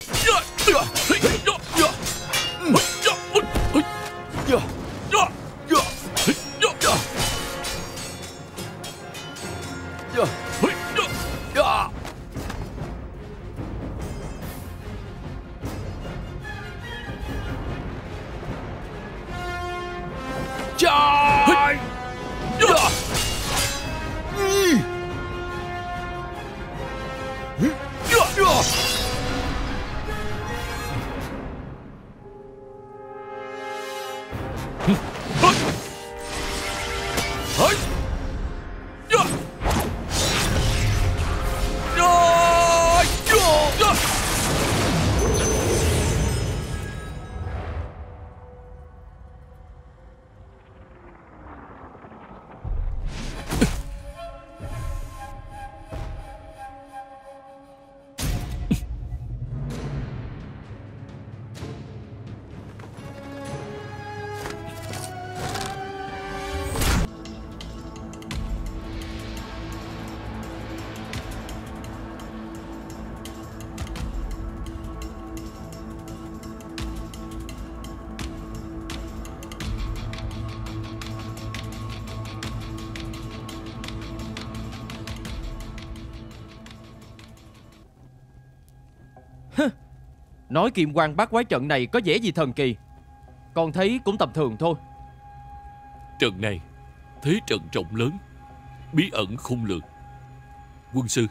Nói Kim Quang Bát Quái trận này có vẻ gì thần kỳ, con thấy cũng tầm thường thôi. Trận này thế trận rộng lớn, bí ẩn khôn lường. Quân sư,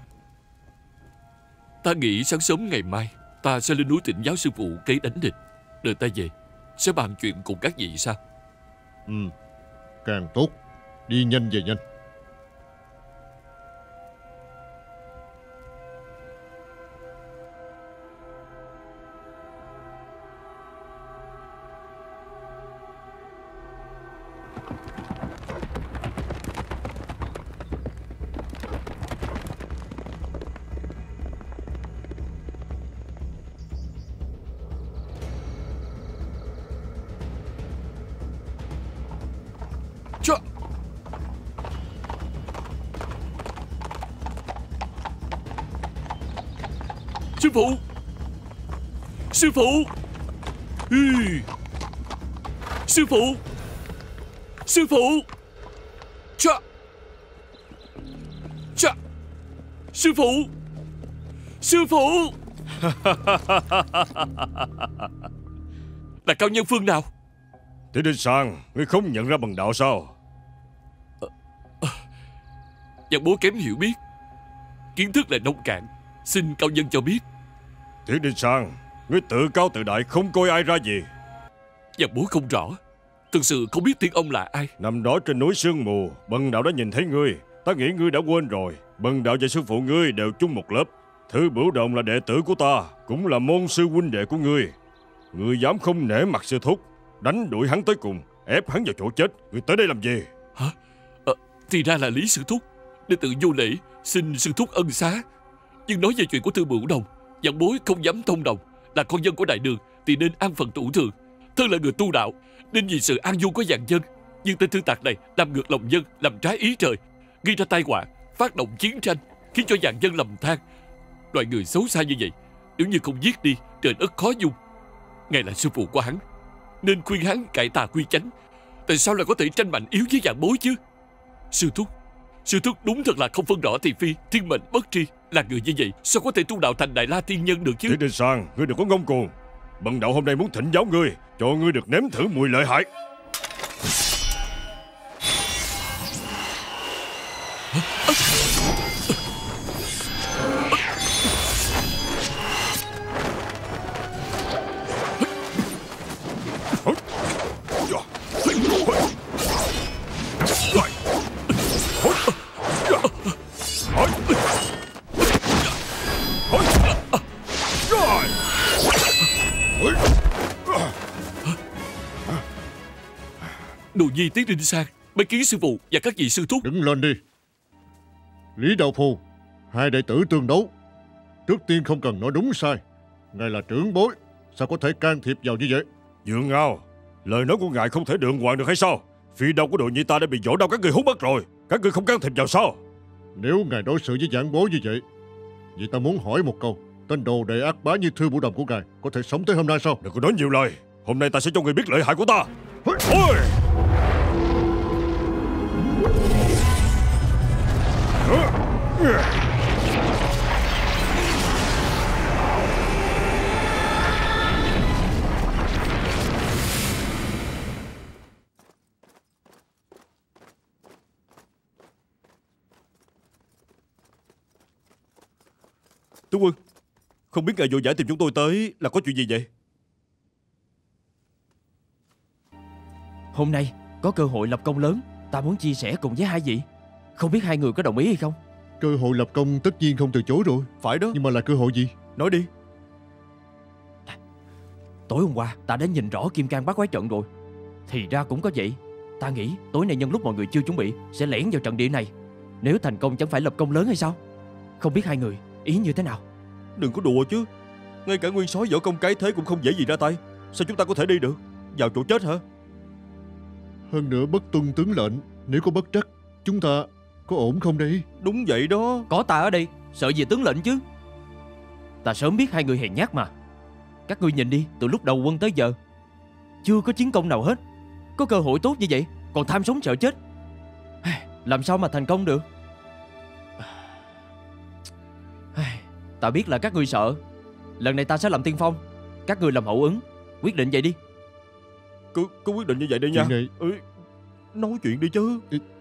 ta nghĩ sáng sớm ngày mai ta sẽ lên núi Tịnh Giáo sư phụ kế đánh địch. Đợi ta về sẽ bàn chuyện cùng các vị sao? Càng tốt. Đi nhanh về nhanh. Sư phụ! Sư phụ! Sư phụ! Sư phụ! Chà! Chà! Sư phụ! Sư phụ! Là cao nhân phương nào? Thế Đinh Sàng, ngươi không nhận ra bần đạo sao? Văn bối kém hiểu biết, kiến thức là nông cạn, xin cao nhân cho biết. Thế Đinh Sàng, ngươi tự cao tự đại không coi ai ra gì. Văn bối không rõ, thực sự không biết tiên ông là ai. Năm đó trên núi sương mù, bần đạo đã nhìn thấy ngươi. Ta nghĩ ngươi đã quên rồi. Bần đạo và sư phụ ngươi đều chung một lớp. Thư Bửu Đồng là đệ tử của ta, cũng là môn sư huynh đệ của ngươi. Ngươi dám không nể mặt sư thúc, đánh đuổi hắn tới cùng, ép hắn vào chỗ chết. Ngươi tới đây làm gì? Hả? Thì ra là Lý sư thúc. Đệ tử vô lễ xin sư thúc ân xá. Nhưng nói về chuyện của Thư Bửu Đồng, văn bối không dám thông đồng. Là con dân của đại đường thì nên an phận thủ thường. Thân là người tu đạo nên vì sự an vui của vạn dân. Nhưng tên thư tặc này làm ngược lòng dân, làm trái ý trời, gây ra tai họa, phát động chiến tranh, khiến cho vạn dân lầm than. Loại người xấu xa như vậy, nếu như không giết đi, trời đất khó dung. Ngài là sư phụ của hắn, nên khuyên hắn cải tà quy chánh. Tại sao lại có thể tranh mạnh yếu với vạn bối chứ? Sư thúc đúng thật là không phân rõ thị phi, thiên mệnh bất tri. Là người như vậy sao có thể tu đạo thành Đại La Tiên Nhân được chứ? Thế Đinh Sàng, ngươi đừng có ngông cuồng. Bần đạo hôm nay muốn thỉnh giáo ngươi, cho ngươi được nếm thử mùi lợi hại. Đồ nhi Tiết Đinh Sang bái kiến sư phụ và các vị sư thúc. Đứng lên đi. Lý Đạo Phu, hai đệ tử tương đấu, trước tiên không cần nói đúng sai. Ngài là trưởng bối, sao có thể can thiệp vào như vậy? Dương Ngao, lời nói của ngài không thể đường hoàng được hay sao? Phi đao của đội nhị ta đã bị vỗ đau các người hút mất rồi, các người không can thiệp vào sao? Nếu ngài đối xử với giảng bối như vậy, vậy ta muốn hỏi một câu, tên đồ đệ ác bá như Thư Bửu Đồng của ngài có thể sống tới hôm nay sao? Đừng có nói nhiều lời. Hôm nay ta sẽ cho người biết lợi hại của ta. Ôi! Tướng quân, không biết ngài vội vã tìm chúng tôi tới là có chuyện gì vậy? Hôm nay có cơ hội lập công lớn, ta muốn chia sẻ cùng với hai vị. Không biết hai người có đồng ý hay không? Cơ hội lập công tất nhiên không từ chối rồi. Phải đó. Nhưng mà là cơ hội gì? Nói đi. Tối hôm qua ta đã nhìn rõ kim cang bát quái trận rồi. Thì ra cũng có vậy. Ta nghĩ tối nay nhân lúc mọi người chưa chuẩn bị sẽ lẻn vào trận địa này. Nếu thành công chẳng phải lập công lớn hay sao? Không biết hai người ý như thế nào? Đừng có đùa chứ. Ngay cả nguyên soái võ công cái thế cũng không dễ gì ra tay. Sao chúng ta có thể đi được? Vào chỗ chết hả? Hơn nữa bất tuân tướng lệnh, nếu có bất trắc, chúng ta có ổn không đây? Đúng vậy đó. Có ta ở đây, sợ gì tướng lệnh chứ? Ta sớm biết hai người hèn nhát mà. Các ngươi nhìn đi, từ lúc đầu quân tới giờ chưa có chiến công nào hết. Có cơ hội tốt như vậy còn tham sống sợ chết, làm sao mà thành công được? Ta biết là các ngươi sợ. Lần này ta sẽ làm tiên phong, các ngươi làm hậu ứng. Quyết định vậy đi. Cứ quyết định như vậy đi nha. Chuyện này... Nói chuyện đi chứ.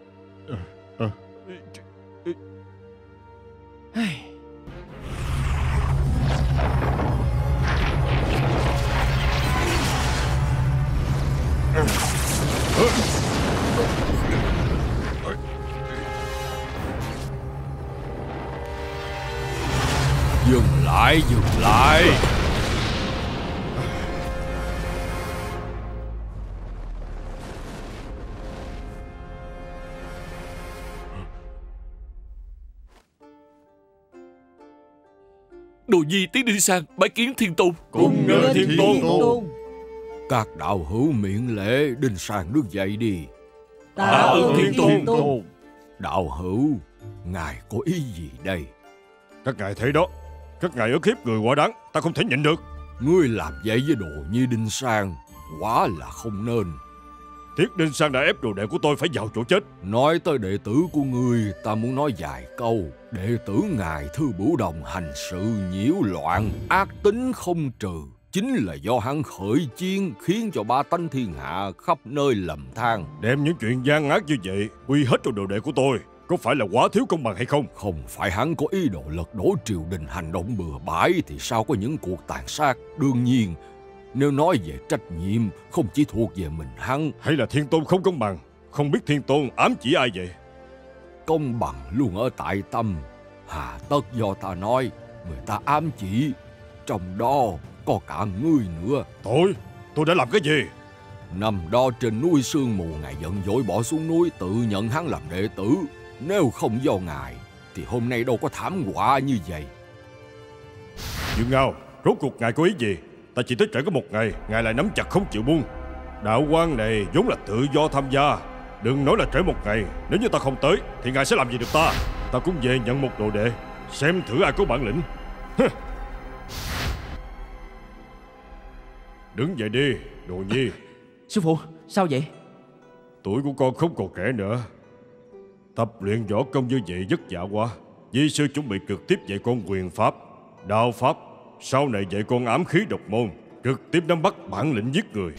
Dừng lại, dừng lại. Đồ Nhi tiến Đinh Sang bái kiến Thiên Tôn. Cùng nghênh Thiên Tôn. Các đạo hữu miễn lễ, Đinh Sang đứng dậy đi. Tạ ơn Thiên Tôn. Đạo hữu, ngài có ý gì đây? Các ngài thấy đó, các ngài ức hiếp người quá đáng, ta không thể nhịn được. Ngươi làm vậy với Đồ Nhi Đinh Sang quả là không nên. Thiết Đinh Sang đã ép đồ đệ của tôi phải vào chỗ chết. Nói tới đệ tử của ngươi, ta muốn nói vài câu. Đệ tử ngài Thư Bửu Đồng hành sự nhiễu loạn, ác tính không trừ, chính là do hắn khởi chiến khiến cho ba tánh thiên hạ khắp nơi lầm than. Đem những chuyện gian ác như vậy quy hết cho đồ đệ của tôi, có phải là quá thiếu công bằng hay không? Không phải hắn có ý đồ lật đổ triều đình hành động bừa bãi thì sao có những cuộc tàn sát. Đương nhiên, nếu nói về trách nhiệm không chỉ thuộc về mình hắn. Hay là Thiên Tôn không công bằng? Không biết Thiên Tôn ám chỉ ai vậy? Công bằng luôn ở tại tâm. Hà tất do ta nói, người ta ám chỉ. Trong đó có cả ngươi nữa. Tôi đã làm cái gì? Nằm đó trên núi sương mù, ngài giận dỗi bỏ xuống núi tự nhận hắn làm đệ tử. Nếu không do ngài thì hôm nay đâu có thảm họa như vậy. Dương Ngao, rốt cuộc ngài có ý gì? Ta chỉ tới trễ có một ngày, ngài lại nắm chặt không chịu buông. Đạo quan này vốn là tự do tham gia. Đừng nói là trễ một ngày, nếu như ta không tới thì ngài sẽ làm gì được ta? Ta cũng về nhận một đồ đệ, xem thử ai có bản lĩnh. Đứng dậy đi, Đồ Nhi. Sư phụ, sao vậy? Tuổi của con không còn trẻ nữa. Tập luyện võ công như vậy vất vả quá. Di sư chuẩn bị trực tiếp dạy con quyền pháp, đao pháp. Sau này dạy con ám khí độc môn, trực tiếp nắm bắt bản lĩnh giết người.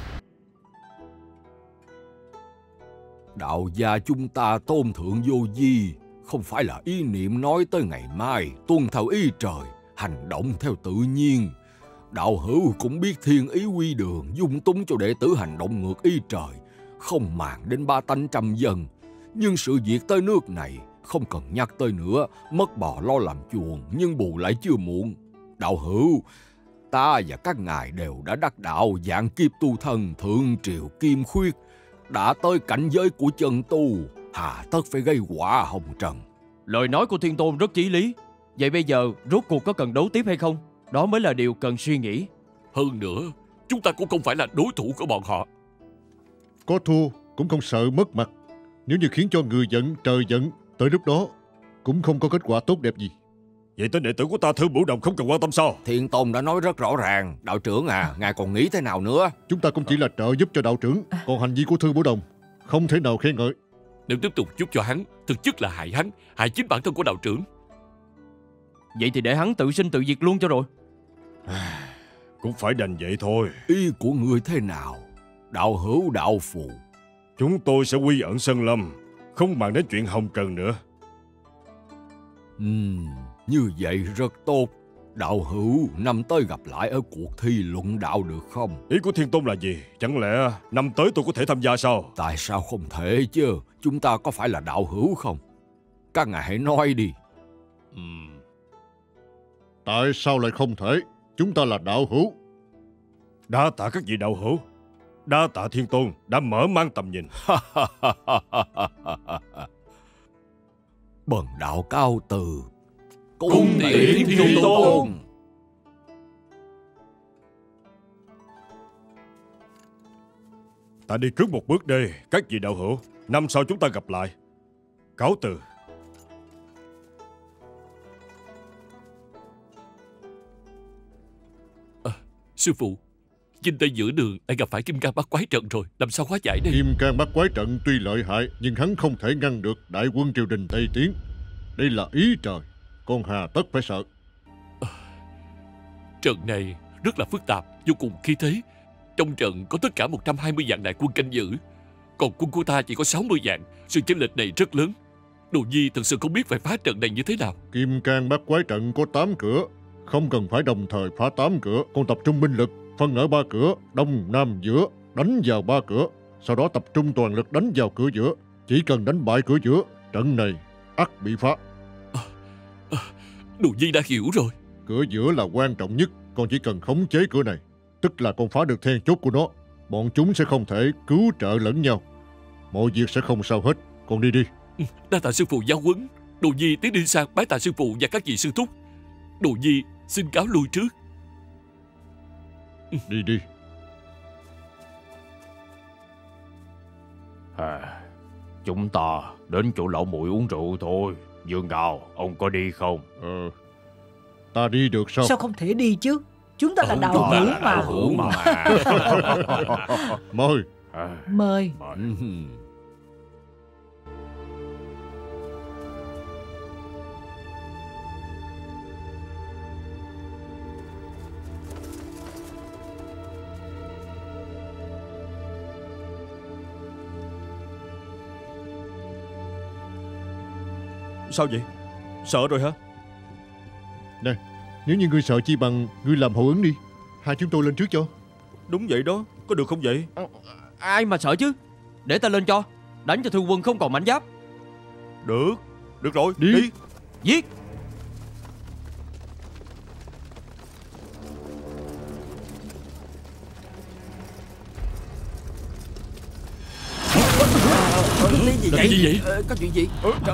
Đạo gia chúng ta tôn thượng vô vi, không phải là ý niệm nói tới ngày mai, tuân theo ý trời, hành động theo tự nhiên. Đạo hữu cũng biết thiên ý quy đường, dung túng cho đệ tử hành động ngược ý trời, không màng đến ba tánh trăm dân. Nhưng sự việc tới nước này không cần nhắc tới nữa, mất bò lo làm chuồng, nhưng bù lại chưa muộn. Đạo hữu, ta và các ngài đều đã đắc đạo dạng kiếp tu thân thượng triều kim khuyết, đã tới cảnh giới của chân tu, hà tất phải gây họa hồng trần. Lời nói của Thiên Tôn rất chí lý. Vậy bây giờ rốt cuộc có cần đấu tiếp hay không? Đó mới là điều cần suy nghĩ. Hơn nữa, chúng ta cũng không phải là đối thủ của bọn họ. Có thua cũng không sợ mất mặt. Nếu như khiến cho người giận trời giận, tới lúc đó cũng không có kết quả tốt đẹp gì. Vậy tên đệ tử của ta Thư Bửu Đồng không cần quan tâm sao? Thiên Tôn đã nói rất rõ ràng. Đạo trưởng à, ngài còn nghĩ thế nào nữa? Chúng ta cũng chỉ là trợ giúp cho đạo trưởng, còn hành vi của Thư Bửu Đồng không thể nào khen ngợi. Nếu tiếp tục giúp cho hắn, thực chất là hại hắn, hại chính bản thân của đạo trưởng. Vậy thì để hắn tự sinh tự diệt luôn cho rồi. Cũng phải đành vậy thôi. Ý của ngươi thế nào? Đạo hữu đạo phù. Chúng tôi sẽ quy ẩn Sơn Lâm, không bàn đến chuyện hồng trần nữa. Như vậy rất tốt. Đạo hữu năm tới gặp lại ở cuộc thi luận đạo được không? Ý của Thiên Tôn là gì? Chẳng lẽ năm tới tôi có thể tham gia sao? Tại sao không thể chứ? Chúng ta có phải là đạo hữu không? Các ngài hãy nói đi. Tại sao lại không thể? Chúng ta là đạo hữu. Đa tạ các vị đạo hữu. Đa tạ Thiên Tôn đã mở mang tầm nhìn. Bần đạo cao từ. Cung tiễn Thiên Tôn. Ta đi trước một bước đây, các vị đạo hữu. Năm sau chúng ta gặp lại. Cáo từ. Sư phụ, Vinh Tây giữa đường lại gặp phải Kim Cang Bắt Quái Trận rồi, làm sao hóa giải đây? Kim Cang Bắt Quái Trận tuy lợi hại, nhưng hắn không thể ngăn được đại quân triều đình Tây tiến. Đây là ý trời, con hà tất phải sợ. Trận này rất là phức tạp, vô cùng khí thế. Trong trận có tất cả 120 vạn đại quân canh giữ, còn quân của ta chỉ có 60 vạn. Sự chênh lệch này rất lớn. Đồ Nhi thật sự không biết phải phá trận này như thế nào. Kim Cang Bắt Quái Trận có 8 cửa, không cần phải đồng thời phá 8 cửa, còn tập trung binh lực phân ở 3 cửa, đông, nam, giữa, đánh vào 3 cửa, sau đó tập trung toàn lực đánh vào cửa giữa. Chỉ cần đánh bại cửa giữa, trận này ắt bị phá. Đồ Nhi đã hiểu rồi. Cửa giữa là quan trọng nhất, con chỉ cần khống chế cửa này, tức là con phá được then chốt của nó, bọn chúng sẽ không thể cứu trợ lẫn nhau, mọi việc sẽ không sao hết. Con đi đi. Đa tạ sư phụ giáo huấn. Đồ Nhi tiến đi sang bái tạ sư phụ và các vị sư thúc. Đồ Nhi xin cáo lui trước. Đi đi. Chúng ta đến chỗ lão muội uống rượu thôi. Dương Ngào, ông có đi không? Ta đi được sao? Sao không thể đi chứ? Chúng ta là đạo hữu mà. Mời. Mời. Sao vậy? Sợ rồi hả? Nè, nếu như ngươi sợ chi bằng ngươi làm hậu ứng đi. Hai chúng tôi lên trước cho. Đúng vậy đó, có được không vậy? Ai mà sợ chứ. Để ta lên cho. Đánh cho thư quân không còn mảnh giáp. Được, được rồi, đi. Giết. Là gì vậy? Có chuyện gì?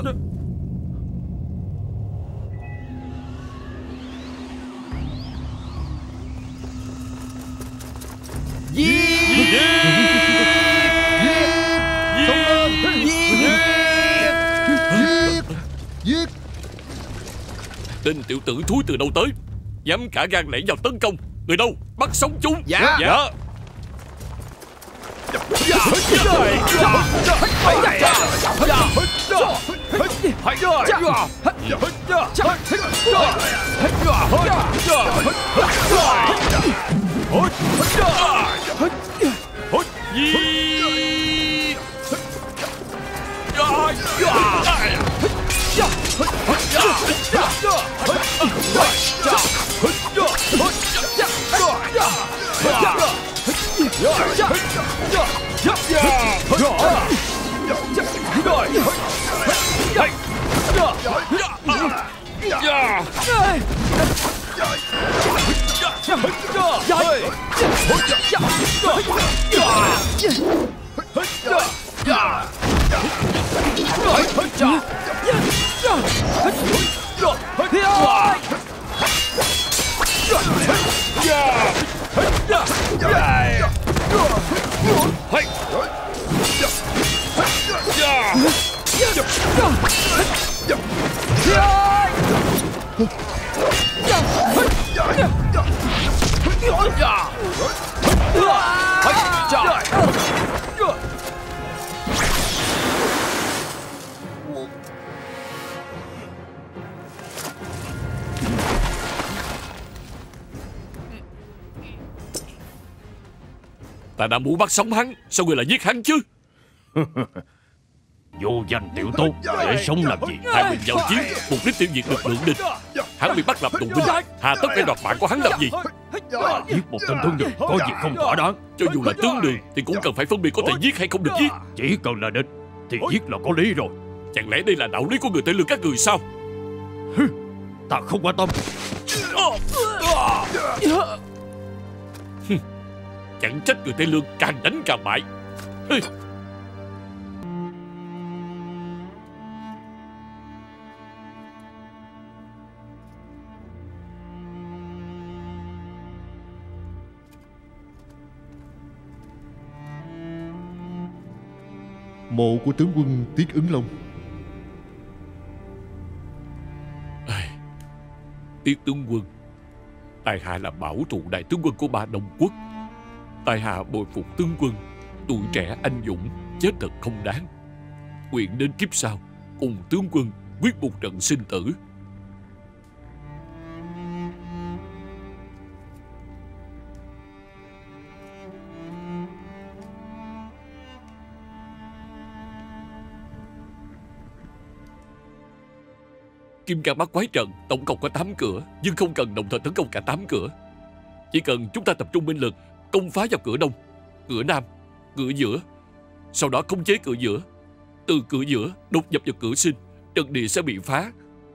Giết. Tên tiểu tử thúi từ đâu tới, dám cả gan lẻn vào tấn công. Người đâu? Bắt sống chúng. Dạ. Ta đã muốn bắt sống hắn, sao người lại giết hắn chứ? Vô danh tiểu tốt, để sống làm gì? Hai mình giao chiến, mục đích tiêu diệt lực lượng địch. Hắn bị bắt làm tù binh, hà tất phải đoạt mạng của hắn làm gì? Giết một tên tướng đường có gì không thỏa đáng. Cho dù là tướng đường thì cũng cần phải phân biệt có thể giết hay không được giết. Chỉ cần là địch thì giết là có lý rồi. Chẳng lẽ đây là đạo lý của người Tây Lương các người sao? Ta không quan tâm. Chẳng trách người Tây Lương càng đánh càng bại. Mộ của tướng quân Tiết Ứng Long. Tiết tướng quân, tại hạ là bảo trụ đại tướng quân của Ba Đông Quốc. Tại hạ bồi phục tướng quân, tuổi trẻ anh dũng, chết thật không đáng. Nguyện đến kiếp sau cùng tướng quân quyết một trận sinh tử. Kim Cang Bắt Quái Trận tổng cộng có 8 cửa, nhưng không cần đồng thời tấn công cả 8 cửa. Chỉ cần chúng ta tập trung binh lực công phá vào cửa đông, cửa nam, cửa giữa, sau đó khống chế cửa giữa. Từ cửa giữa đột nhập vào cửa sinh, trận địa sẽ bị phá.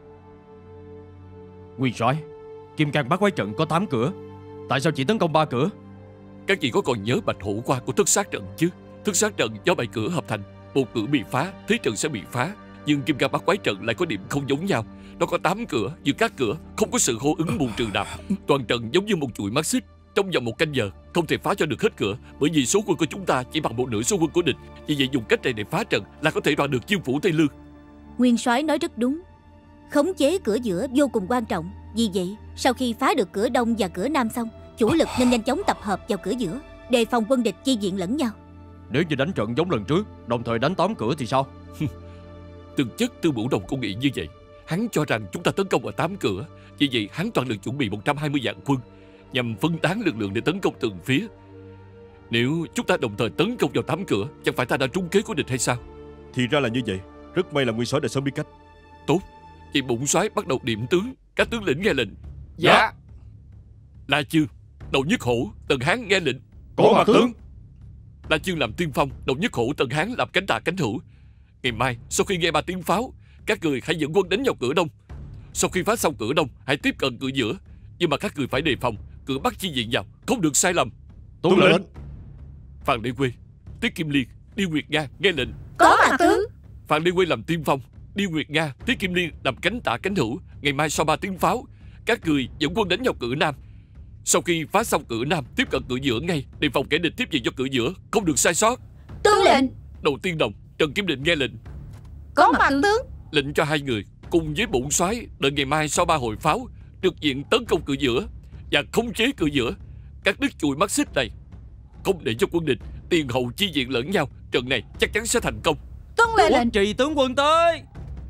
Nguyên soái, Kim Cang Bắt Quái Trận có 8 cửa, tại sao chỉ tấn công 3 cửa? Các vị có còn nhớ Bạch Hổ Qua của Thất Sát Trận chứ? Thất Sát Trận do 7 cửa hợp thành, một cửa bị phá, thế trận sẽ bị phá. Nhưng Kim Cang Bắt Quái Trận lại có điểm không giống nhau. Nó có 8 cửa, giữa các cửa không có sự hô ứng bù trừ nào. Toàn trận giống như một chuỗi mắt xích, trong vòng 1 canh giờ không thể phá cho được hết cửa, bởi vì số quân của chúng ta chỉ bằng 1/2 số quân của địch. Vì vậy dùng cách này để phá trận là có thể đoạt được chiêu phủ Tây Lương. Nguyên soái nói rất đúng, khống chế cửa giữa vô cùng quan trọng. Vì vậy sau khi phá được cửa đông và cửa nam xong, chủ lực nên nhanh chóng tập hợp vào cửa giữa, đề phòng quân địch chi viện lẫn nhau. Nếu như đánh trận giống lần trước, đồng thời đánh 8 cửa thì sao? Thực chất Tư Bửu Đồng cũng nghĩ như vậy. Hắn cho rằng chúng ta tấn công ở 8 cửa, vì vậy hắn toàn lực chuẩn bị 120 vạn quân nhằm phân tán lực lượng để tấn công từng phía. Nếu chúng ta đồng thời tấn công vào 8 cửa, chẳng phải ta đã trúng kế của địch hay sao? Thì ra là như vậy. Rất may là Nguyên soái đã sớm biết cách. Tốt, vậy bổn soái bắt đầu điểm tướng. Các tướng lĩnh nghe lệnh. Dạ. La Chương, Đầu Nhất Hổ, Tần Hán nghe lệnh. Có mặt tướng. La Chương làm tiên phong, Đầu Nhất Hổ, Tần Hán làm cánh tả cánh hữu. Ngày mai sau khi nghe 3 tiếng pháo, các người hãy dẫn quân đánh vào cửa đông. Sau khi phá xong cửa đông, hãy tiếp cận cửa giữa. Nhưng mà các người phải đề phòng cửa bắc chi viện vào, không được sai lầm. Tuân lệnh. Phan Lê Quê, Tiết Kim Liên, Điêu Nguyệt Nga nghe lệnh. Có mặt tướng. Phan Lê Quê làm tiên phong, Điêu Nguyệt Nga, Tiết Kim Liên làm cánh tả cánh hữu. Ngày mai sau 3 tiếng pháo, các người dẫn quân đánh vào cửa nam. Sau khi phá xong cửa nam, tiếp cận cửa giữa ngay, đề phòng kẻ địch tiếp viện cho cửa giữa, không được sai sót. Tuân lệnh. Đầu tiên đồng, Trần Kim Định nghe lệnh. Có mặt tướng. Lệnh cho 2 người cùng với bổn soái đợi ngày mai sau 3 hồi pháo trực diện tấn công cửa giữa và khống chế cửa giữa, các đứt chuỗi mắt xích này, không để cho quân địch tiền hậu chi viện lẫn nhau. Trận này chắc chắn sẽ thành công. Tuân lệnh. Quốc trì tướng quân tới.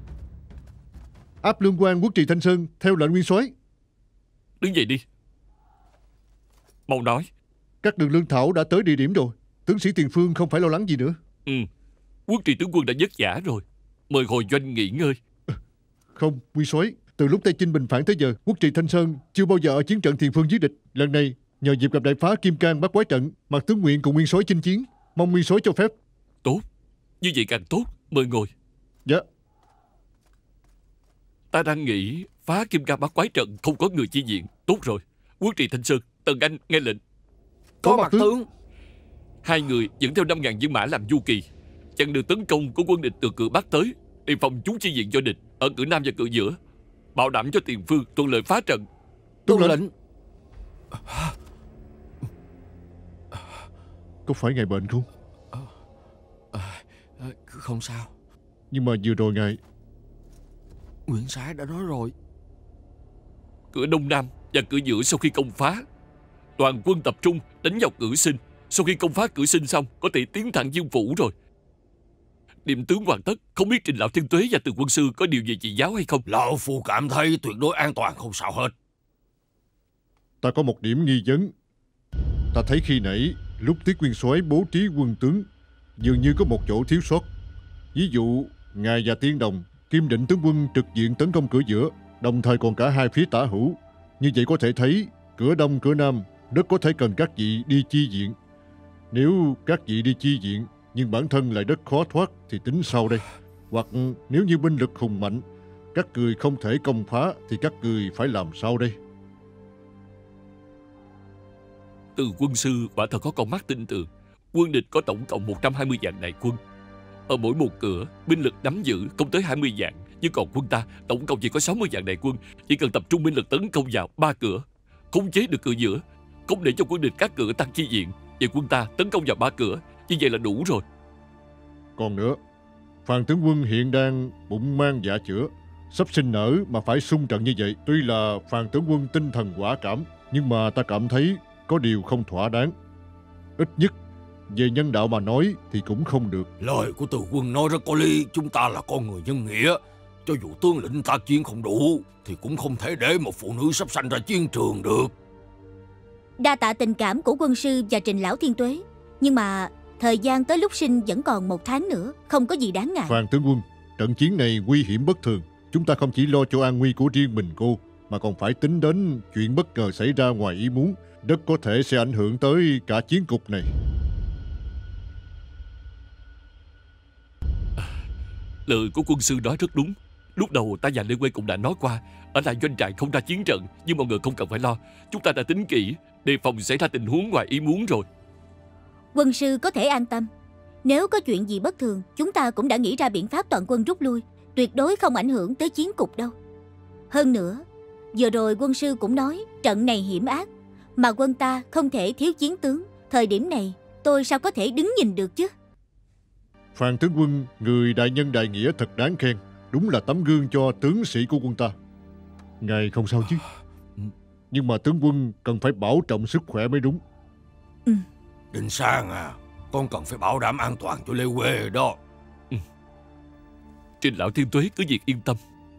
Áp Lương Quan Quốc trì Thanh Sơn theo lệnh Nguyên soái. Đứng dậy đi. Mau nói. Các đường lương thảo đã tới địa điểm rồi. Tướng sĩ tiền phương không phải lo lắng gì nữa. Quốc trì tướng quân đã vất vả rồi, mời hồi doanh nghỉ ngơi. Không, Nguyên soái, từ lúc Tây Chinh bình phản tới giờ, Quốc trì Thanh Sơn chưa bao giờ ở chiến trận tiền phương giết địch. Lần này nhờ dịp gặp đại phá Kim Cang Bắt Quái Trận, Mạc tướng nguyện cùng Nguyên soái chinh chiến, mong Nguyên soái cho phép. Tốt, như vậy càng tốt, mời ngồi. Dạ. Ta đang nghĩ phá Kim Cang Bắt Quái Trận không có người chi viện. Tốt rồi, Quốc trì Thanh Sơn, Tần Anh nghe lệnh. Có mặt tướng. 2 người dẫn theo 5.000 viên mã làm du kỳ, chặn đường tấn công của quân địch từ cửa bắc tới, đề phòng chúng chi viện cho địch ở cửa nam và cửa giữa, bảo đảm cho tiền phương thuận lợi phá trận. Tuân lệnh. Có phải ngài bệnh không? Không sao. Nhưng mà vừa rồi ngài... Nguyễn Sái đã nói rồi. Cửa đông nam và cửa giữa sau khi công phá, Toàn quân tập trung đánh vào Cử Sinh. Sau khi công phá Cử Sinh xong, có thể tiến thẳng Dương Phủ rồi. Điểm tướng hoàn tất. Không biết Trình Lão Thiên Tuế và Từ quân sư có điều gì chỉ giáo hay không? Lão Phu cảm thấy tuyệt đối an toàn, không sao hết. Ta có một điểm nghi vấn. Ta thấy khi nãy lúc Tiết Nguyên Soái bố trí quân tướng, dường như có một chỗ thiếu sót. Ví dụ ngài và Tiên Đồng, Kim Định tướng quân trực diện tấn công cửa giữa, đồng thời còn cả hai phía tả hữu. Như vậy có thể thấy cửa đông cửa nam rất có thể cần các vị đi chi viện. Nếu các vị đi chi viện nhưng bản thân lại rất khó thoát thì tính sau đây. Hoặc nếu như binh lực hùng mạnh, các người không thể công phá thì các người phải làm sao đây? Từ quân sư quả thật có con mắt tinh tường. Quân địch có tổng cộng 120 vạn đại quân. Ở mỗi một cửa, binh lực nắm giữ không tới 20 vạn. Nhưng còn quân ta tổng cộng chỉ có 60 vạn đại quân. Chỉ cần tập trung binh lực tấn công vào 3 cửa, khống chế được cửa giữa, không để cho quân địch các cửa tăng chi viện. Vậy quân ta tấn công vào 3 cửa, như vậy là đủ rồi. Còn nữa, Phan tướng quân hiện đang bụng mang dạ chữa, sắp sinh nở mà phải xung trận như vậy. Tuy là Phan tướng quân tinh thần quả cảm, nhưng mà ta cảm thấy có điều không thỏa đáng. Ít nhất về nhân đạo mà nói thì cũng không được. Lời của Từ quân nói rất có lý. Chúng ta là con người nhân nghĩa. Cho dù tướng lĩnh ta chiến không đủ thì cũng không thể để một phụ nữ sắp sanh ra chiến trường được. Đa tạ tình cảm của quân sư và Trình Lão Thiên Tuế, nhưng mà thời gian tới lúc sinh vẫn còn 1 tháng nữa, không có gì đáng ngại. Phan tướng quân, trận chiến này nguy hiểm bất thường. Chúng ta không chỉ lo cho an nguy của riêng mình cô, mà còn phải tính đến chuyện bất ngờ xảy ra ngoài ý muốn, rất có thể sẽ ảnh hưởng tới cả chiến cục này. Lời của quân sư nói rất đúng. Lúc đầu ta và Lê Quê cũng đã nói qua, ở lại doanh trại không ra chiến trận, nhưng mọi người không cần phải lo. Chúng ta đã tính kỹ, đề phòng xảy ra tình huống ngoài ý muốn rồi. Quân sư có thể an tâm. Nếu có chuyện gì bất thường, chúng ta cũng đã nghĩ ra biện pháp toàn quân rút lui, tuyệt đối không ảnh hưởng tới chiến cục đâu. Hơn nữa, vừa rồi quân sư cũng nói trận này hiểm ác, mà quân ta không thể thiếu chiến tướng. Thời điểm này tôi sao có thể đứng nhìn được chứ? Phan tướng quân, người đại nhân đại nghĩa thật đáng khen. Đúng là tấm gương cho tướng sĩ của quân ta. Ngài không sao chứ? Nhưng mà tướng quân cần phải bảo trọng sức khỏe mới đúng. Đình Sang à, con cần phải bảo đảm an toàn cho Lê Quê đó. Trình Lão Thiên Tuế cứ việc yên tâm.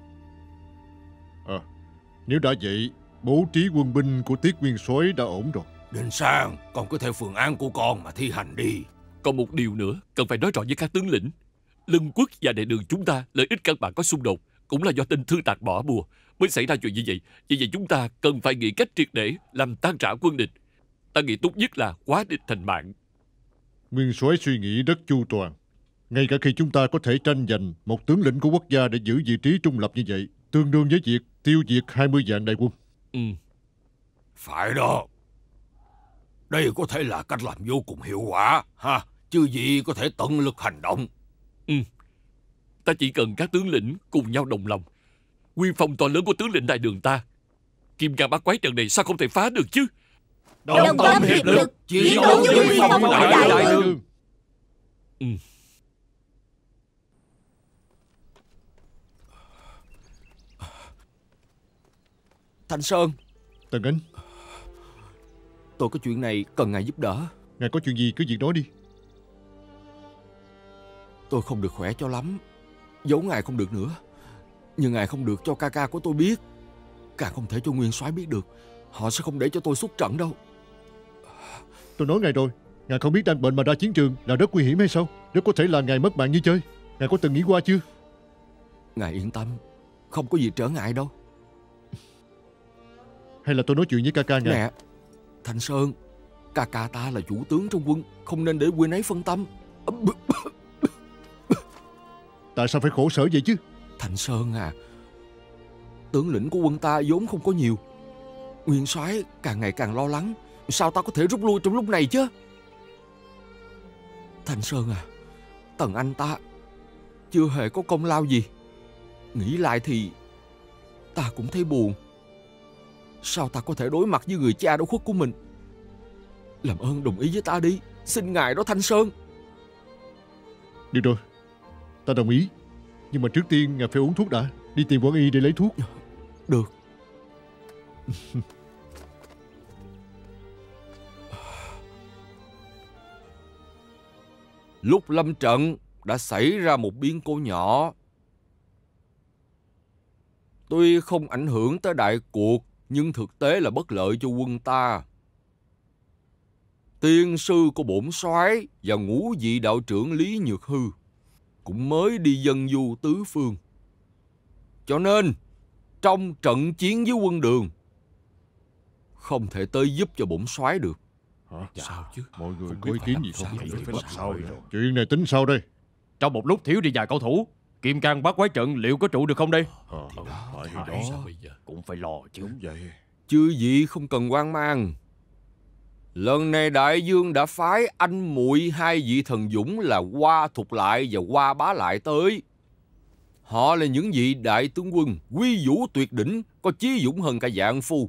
Nếu đã vậy, bố trí quân binh của Tiết Nguyên Soái đã ổn rồi. Đình Sang, con cứ theo phương án của con mà thi hành đi. Còn một điều nữa cần phải nói rõ với các tướng lĩnh. Lân Quốc và đại đường chúng ta lợi ích căn bản có xung đột, cũng là do tên Thư Tạc bỏ bùa mới xảy ra chuyện như vậy. Vì vậy chúng ta cần phải nghĩ cách triệt để làm tan rã quân địch. Ta nghĩ tốt nhất là hóa địch thành bạn. Nguyên Soái suy nghĩ rất chu toàn. Ngay cả khi chúng ta có thể tranh giành một tướng lĩnh của quốc gia để giữ vị trí trung lập như vậy, tương đương với việc tiêu diệt 20 vạn đại quân. Phải đó. Đây có thể là cách làm vô cùng hiệu quả ha. Chứ gì có thể tận lực hành động. Ta chỉ cần các tướng lĩnh cùng nhau đồng lòng. Quy phong to lớn của tướng lĩnh đại đường ta, Kim Cang Bát Quái trận này sao không thể phá được chứ? Đồng tâm hiệp lực, chiến đấu với quy phong của đại đường. Thanh Sơn, Tần Anh, tôi có chuyện này cần ngài giúp đỡ. ngài có chuyện gì cứ việc nói đi. Tôi không được khỏe cho lắm, giấu ngài không được nữa. Nhưng ngài không được cho ca ca của tôi biết, càng không thể cho Nguyên Soái biết được. Họ sẽ không để cho tôi xuất trận đâu. Tôi nói ngài rồi, ngài không biết đang bệnh mà ra chiến trường là rất nguy hiểm hay sao? Rất có thể là ngài mất mạng như chơi. Ngài có từng nghĩ qua chưa? Ngài yên tâm, không có gì trở ngại đâu. Hay là tôi nói chuyện với ca ca ngài? Nè, Thanh Sơn, ca ca ta là chủ tướng trong quân, không nên để huynh ấy phân tâm. Tại sao phải khổ sở vậy chứ? Thanh Sơn à, tướng lĩnh của quân ta vốn không có nhiều. Nguyên soái càng ngày càng lo lắng, sao ta có thể rút lui trong lúc này chứ? Thanh Sơn à, Tần Anh ta chưa hề có công lao gì. Nghĩ lại thì ta cũng thấy buồn. Sao ta có thể đối mặt với người cha đau khuất của mình? Làm ơn đồng ý với ta đi, xin ngài đó Thanh Sơn. Được rồi, ta đồng ý. Nhưng mà trước tiên ngài phải uống thuốc đã. Đi tìm quân y để lấy thuốc. Được. Lúc lâm trận đã xảy ra một biến cố nhỏ. Tuy không ảnh hưởng tới đại cuộc, nhưng thực tế là bất lợi cho quân ta. Tiên sư của bổn soái và ngũ vị đạo trưởng Lý Nhược Hư cũng mới đi dân du tứ phương. Cho nên, trong trận chiến với quân Đường, không thể tới giúp cho bổn soái được. Hả? Sao chứ? Mọi người Không có ý biết kiến phải gì làm không? sao vậy? Phải làm sao vậy? Chuyện này tính sao đây? Trong một lúc thiếu đi vài cầu thủ, Kim Cang Bát Quái trận liệu có trụ được không đây? Phải Sao bây giờ? Cũng phải lo chứ. Đúng vậy. Chư vị không cần hoang mang. Lần này đại vương đã phái anh muội hai vị thần dũng là Hoa Thục Lại và Hoa Bá Lại tới. Họ là những vị đại tướng quân quy vũ tuyệt đỉnh, có chí dũng hơn cả vạn phu.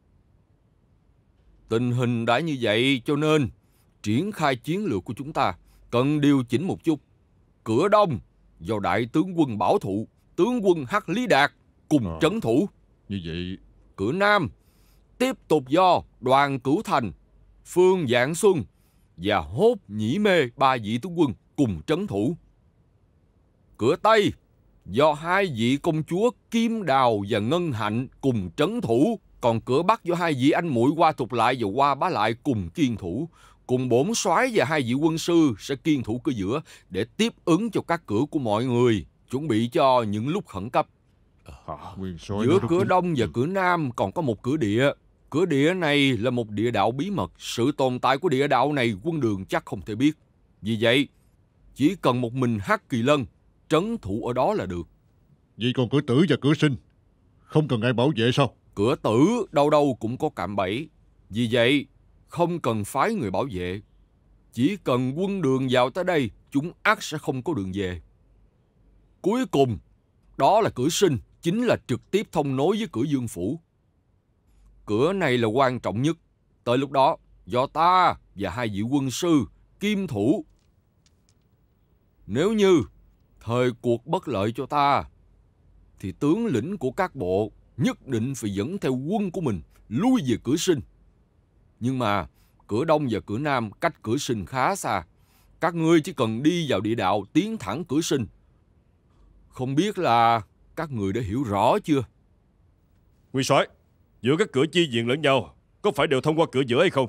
Tình hình đã như vậy cho nên triển khai chiến lược của chúng ta cần điều chỉnh một chút. Cửa Đông do đại tướng quân Bảo Thụ, tướng quân Hắc Lý Đạt cùng trấn thủ. Như vậy, Cửa Nam tiếp tục do Đoàn Cửu Thành, Phương Vạn Xuân và Hốt Nhĩ Mê ba vị tướng quân cùng trấn thủ. Cửa Tây do hai vị công chúa Kim Đào và Ngân Hạnh cùng trấn thủ. Còn cửa Bắc do hai vị anh muội Hoa Thục Lại và Hoa Bá Lại cùng kiên thủ. Cùng bổn soái và hai vị quân sư sẽ kiên thủ cửa giữa để tiếp ứng cho các cửa của mọi người, chuẩn bị cho những lúc khẩn cấp. nguyên soái Giữa đã cửa rút Đông và cửa Nam còn có một cửa địa. Cửa địa này là một địa đạo bí mật. Sự tồn tại của địa đạo này quân Đường chắc không thể biết. Vì vậy, chỉ cần một mình Hắc Kỳ Lân trấn thủ ở đó là được. Vậy còn cửa Tử và cửa Sinh không cần ai bảo vệ sao? Cửa Tử đâu đâu cũng có cạm bẫy. Vì vậy, không cần phái người bảo vệ. Chỉ cần quân Đường vào tới đây, chúng ắt sẽ không có đường về. Cuối cùng, đó là cửa Sinh, chính là trực tiếp thông nối với cửa Dương Phủ. Cửa này là quan trọng nhất. Tới lúc đó, do ta và hai vị quân sư kim thủ. Nếu như thời cuộc bất lợi cho ta, thì tướng lĩnh của các bộ nhất định phải dẫn theo quân của mình lui về cửa Sinh. Nhưng mà cửa Đông và cửa Nam cách cửa Sinh khá xa. Các ngươi chỉ cần đi vào địa đạo tiến thẳng cửa Sinh. Không biết là các người đã hiểu rõ chưa? Nguyên soái, giữa các cửa chi viện lẫn nhau có phải đều thông qua cửa giữa hay không?